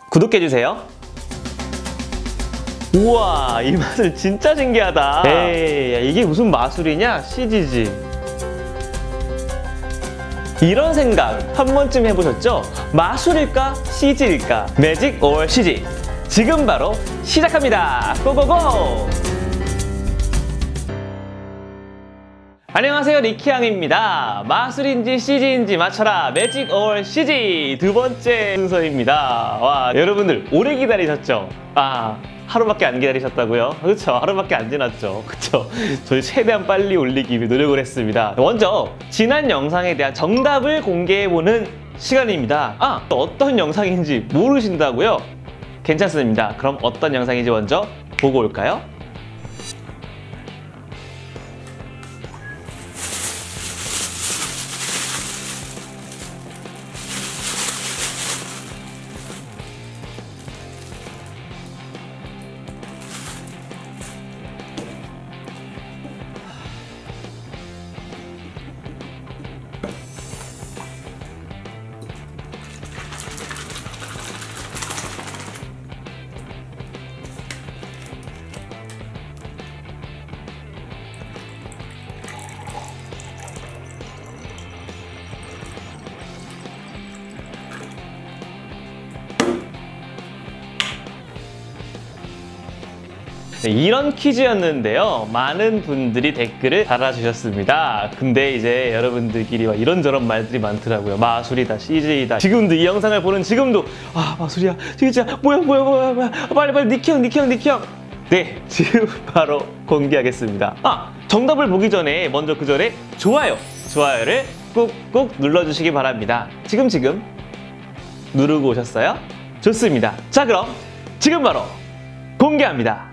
구독해주세요. 우와, 이 마술 진짜 신기하다. 에이, 이게 무슨 마술이냐? CG지. 이런 생각 한 번쯤 해보셨죠? 마술일까? CG일까? 매직 or CG. 지금 바로 시작합니다. 고고고! 안녕하세요, 리키양입니다. 마술인지 CG인지 맞춰라. 매직 or CG 두 번째 순서입니다. 와, 여러분들 오래 기다리셨죠? 하루밖에 안 기다리셨다고요? 그렇죠, 하루밖에 안 지났죠. 그렇죠. 저희 최대한 빨리 올리기 위해 노력을 했습니다. 먼저 지난 영상에 대한 정답을 공개해보는 시간입니다. 어떤 영상인지 모르신다고요? 괜찮습니다. 그럼 어떤 영상인지 먼저 보고 올까요? 네, 이런 퀴즈였는데요. 많은 분들이 댓글을 달아주셨습니다. 근데 이제 여러분들끼리 이런저런 말들이 많더라고요. 마술이다, CG이다. 지금도 이 영상을 보는 지금도 마술이야, 진짜 뭐야 빨리 니키 형. 네, 지금 바로 공개하겠습니다. 정답을 보기 전에 먼저 그 전에 좋아요를 꾹꾹 눌러주시기 바랍니다. 지금 누르고 오셨어요? 좋습니다. 자, 그럼 지금 바로 공개합니다.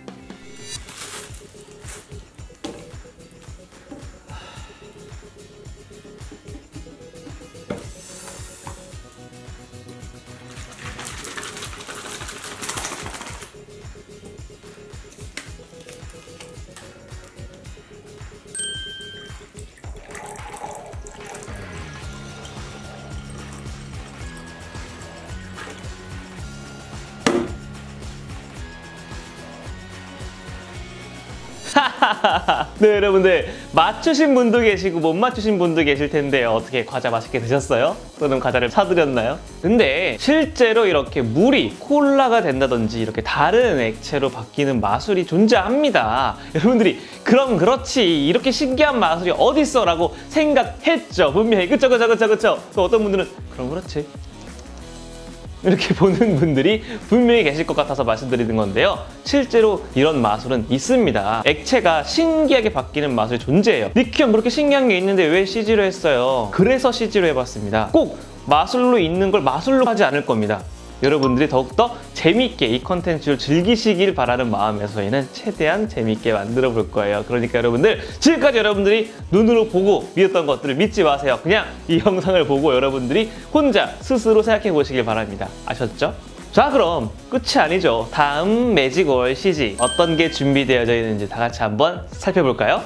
네, 여러분들 맞추신 분도 계시고 못 맞추신 분도 계실 텐데 어떻게 과자 맛있게 드셨어요? 또는 과자를 사드렸나요? 근데 실제로 이렇게 물이 콜라가 된다든지 이렇게 다른 액체로 바뀌는 마술이 존재합니다. 여러분들이 그럼 그렇지, 이렇게 신기한 마술이 어딨어? 라고 생각했죠. 분명히. 그쵸. 또 어떤 분들은 그럼 그렇지, 이렇게 보는 분들이 분명히 계실 것 같아서 말씀드리는 건데요. 실제로 이런 마술은 있습니다. 액체가 신기하게 바뀌는 마술이 존재해요. 니키 형, 그렇게 신기한 게 있는데 왜 CG로 했어요? 그래서 CG로 해봤습니다. 꼭 마술로 있는 걸 마술로 하지 않을 겁니다. 여러분들이 더욱더 재미있게 이 컨텐츠를 즐기시길 바라는 마음에서 저희는 최대한 재미있게 만들어 볼 거예요. 그러니까 여러분들, 지금까지 여러분들이 눈으로 보고 믿었던 것들을 믿지 마세요. 그냥 이 영상을 보고 여러분들이 혼자 스스로 생각해 보시길 바랍니다. 아셨죠? 자, 그럼 끝이 아니죠. 다음 매직 or CG 어떤 게 준비되어져 있는지 다 같이 한번 살펴볼까요?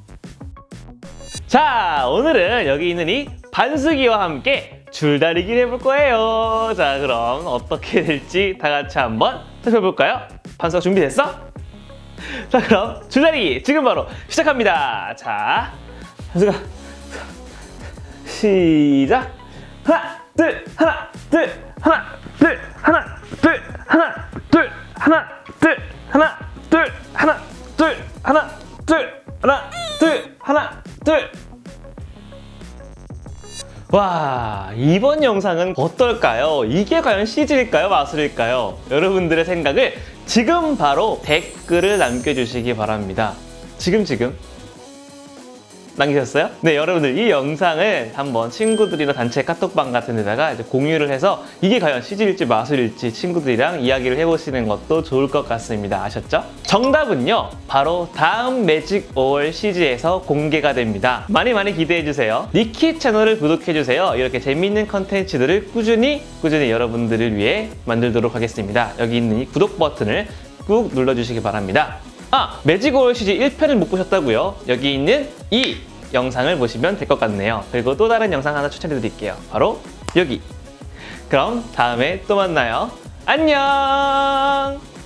자, 오늘은 여기 있는 이 반수기와 함께 줄다리기를 해볼 거예요. 자, 그럼 어떻게 될지 다 같이 한번 살펴볼까요? 반수가 준비됐어? 자, 그럼 줄다리기 지금 바로 시작합니다. 자, 반수가 시작! 하나, 둘, 와, 이번 영상은 어떨까요? 이게 과연 CG일까요? 마술일까요? 여러분들의 생각을 지금 바로 댓글을 남겨주시기 바랍니다. 지금 남기셨어요? 네, 여러분들 이 영상을 한번 친구들이나 단체 카톡방 같은 데다가 이제 공유를 해서 이게 과연 CG일지 마술일지 친구들이랑 이야기를 해보시는 것도 좋을 것 같습니다. 아셨죠? 정답은요, 바로 다음 매직 or CG에서 공개가 됩니다. 많이 기대해주세요. 니키 채널을 구독해주세요. 이렇게 재미있는 컨텐츠들을 꾸준히 여러분들을 위해 만들도록 하겠습니다. 여기 있는 이 구독 버튼을 꾹 눌러주시기 바랍니다. 매직 or CG 1편을 못 보셨다고요? 여기 있는 이 영상을 보시면 될 것 같네요. 그리고 또 다른 영상 하나 추천해 드릴게요. 바로 여기. 그럼 다음에 또 만나요. 안녕!